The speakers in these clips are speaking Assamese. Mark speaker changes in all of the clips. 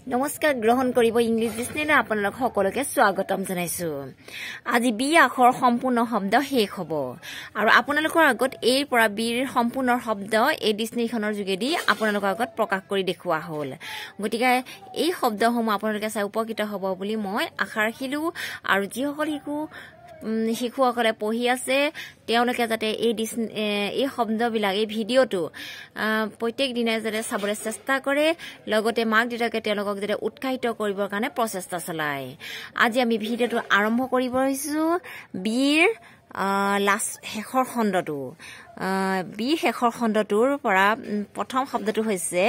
Speaker 1: নমস্কাৰ গ্ৰহণ কৰিব ইংলিছ ডিক্সনেৰী আপোনালোক সকলোকে স্বাগতম জনাইছো আজি বি আখৰ সম্পূৰ্ণ শব্দ শেষ হ'ব আৰু আপোনালোকৰ আগত এৰ পৰা বিৰ সম্পূৰ্ণ শব্দ এই ডিক্সনেৰীখনৰ যোগেদি আপোনালোকৰ আগত প্ৰকাশ কৰি দেখুৱা হ'ল গতিকে এই শব্দসমূহ আপোনালোকে চাই উপকৃত হ'ব বুলি মই আশা ৰাখিলো আৰু যিসকল শিশুসকলে পঢ়ি আছে তেওঁলোকে যাতে এই শব্দবিলাক এই ভিডিঅটো প্ৰত্যেক দিনে যাতে চাবলৈ চেষ্টা কৰে লগতে মাক দেউতাকে তেওঁলোকক যাতে উৎসাহিত কৰিবৰ কাৰণে প্ৰচেষ্টা চলায় আজি আমি ভিডিঅটো আৰম্ভ কৰিব আহিছো বিৰ শেষৰ খণ্ডটো বিৰ শেষৰ খণ্ডটোৰ পৰা প্ৰথম শব্দটো হৈছে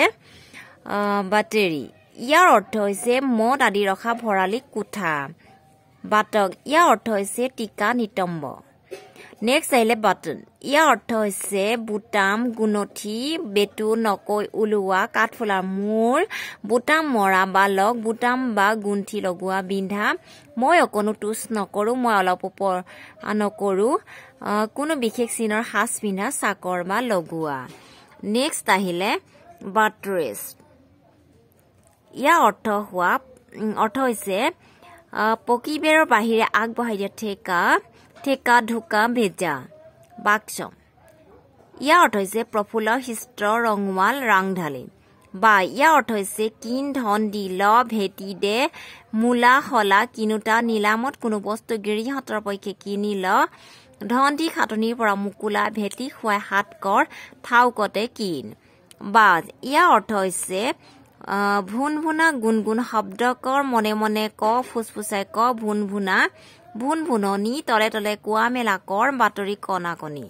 Speaker 1: বাটেৰী ইয়াৰ অৰ্থ হৈছে মদ আদি ৰখা ভৰালি কোঠা বাটক ইয়াৰ অৰ্থ হৈছে টিকা নিতম্ব নেক্সট আহিলে বাটন ইয়াৰ অৰ্থ হৈছে বুটাম গুণঠি বেটু নকৈ ওলোৱা কাঠফুলাৰ মূৰ বুটাম মৰা বা লগ বুটাম বা গুণঠি লগোৱা বিন্ধা মই অকণো টুচ নকৰো মই অলপ ওপৰ নকৰো কোনো বিশেষ চিনৰ সাজ পিন্ধা চাকৰ বা লগোৱা নেক্সট আহিলে বাট্ৰেছ ইয়াৰ অৰ্থ হৈছে পকি বেৰৰ বাহিৰে আগবঢ়াই দিয়া ঠেকা ঢোকা ভেজা বাক্স ইয়াৰ অৰ্থ হৈছে প্ৰফুল্ল হৃষ্ট ৰঙোৱাল ৰাংঢালি বা ইয়াৰ অৰ্থ হৈছে কিন ধন দিল ভেটি দে মূলা হলা কিনোতা নিলামত কোনো বস্তু গিৰিহঁতৰ পক্ষে কিনিল ধন দি খাটনিৰ পৰা মুকুলা ভেটি খুৱাই হাত কৰ ঠাউকতে কিন বাজ ইয়াৰ অৰ্থ হৈছে ভুন ভুনা গুণগুণ শব্দকৰ মনে মনে ক ফুচফুচাই ক ভুন ভুনা ভুন ভুননি তলে তলে কোৱা মেলা কৰ বাতৰি কণা কণি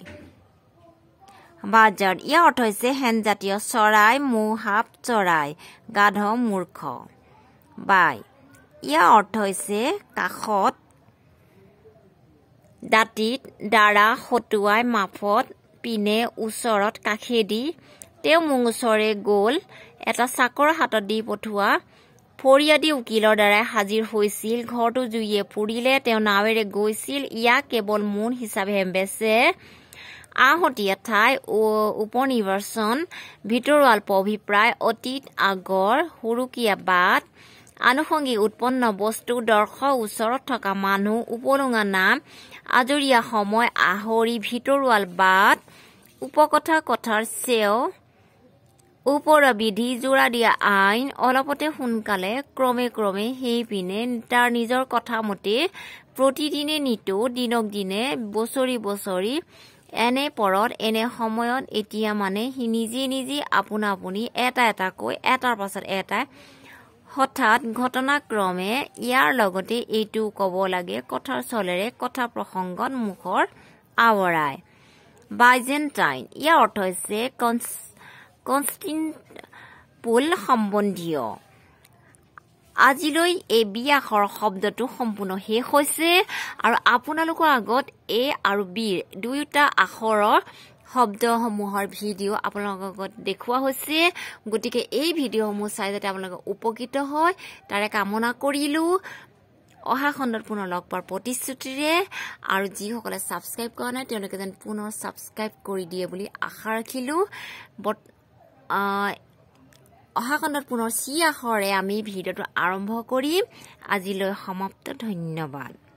Speaker 1: বাজাৰ ইয়াৰ অৰ্থ হৈছে হেনজাতীয় চৰাই মৌহাপ চৰাই গাধ মূৰ্খ বাই ইয়াৰ অৰ্থ হৈছে কাষত দাঁতিত দ্বাৰা হতুৱাই মাফত পিনে ওচৰত কাষেদি তেওঁ মোৰ ওচৰে গ'ল এটা চাকৰ হাতত দি পঠোৱা ফৰিয়াদী উকিলৰ দ্বাৰাই হাজিৰ হৈছিল ঘৰটো জুইয়ে পুৰিলে তেওঁ নাৱেৰে গৈছিল ইয়াক কেৱল মোন হিচাপে বেচে আহতীয়া ঠাই উপনিৰ্বাচন ভিতৰুৱাল অভিপ্ৰায় অতীত আগৰ সুৰুকীয়া বাট আনুষংগিক উৎপন্ন বস্তু দৰ্শক ওচৰত থকা মানুহ উপলুঙা নাম আজৰীয়া সময় আহৰি ভিতৰুৱাল বাট উপকথা কথাৰ চেও ওপৰ বিধি জোৰা দিয়া আইন অলপতে সোনকালে ক্ৰমে ক্ৰমে সেইপিনে তাৰ নিজৰ কথা মতে প্ৰতিদিনে নিতৌ দিনক দিনে বছৰি বছৰি এনে পৰত এনে সময়ত এতিয়া মানে সি নিজে নিজে আপোনা আপুনি এটা এটাকৈ এটাৰ পাছত এটা হঠাৎ ঘটনাক্ৰমে ইয়াৰ লগতে এইটো ক'ব লাগে কথাৰ চলেৰে কথা প্ৰসংগত মুখৰ আৱৰাই বাইজেণ্টাইন ইয়াৰ অৰ্থ হৈছে কনষ্টেণ্টিনোপল সম্বন্ধীয় আজিলৈ এই বি আখৰ শব্দটো সম্পূৰ্ণ শেষ হৈছে আৰু আপোনালোকৰ আগত এ আৰু বিৰ দুয়োটা আখৰৰ শব্দসমূহৰ ভিডিঅ' আপোনালোকৰ আগত দেখুওৱা হৈছে গতিকে এই ভিডিঅ'সমূহ চাই যাতে আপোনালোকে উপকৃত হয় তাৰে কামনা কৰিলো অহা খণ্ডত পুনৰ লগ পোৱাৰ প্ৰতিশ্ৰুতিৰে আৰু যিসকলে ছাবস্ক্ৰাইব কৰা নাই তেওঁলোকে যেন পুনৰ ছাবস্ক্ৰাইব কৰি দিয়ে বুলি আশা ৰাখিলো অহা খণ্ডত পুনৰ চি আখৰে আমি ভিডিঅ'টো আৰম্ভ কৰিম আজিলৈ সমাপ্ত ধন্যবাদ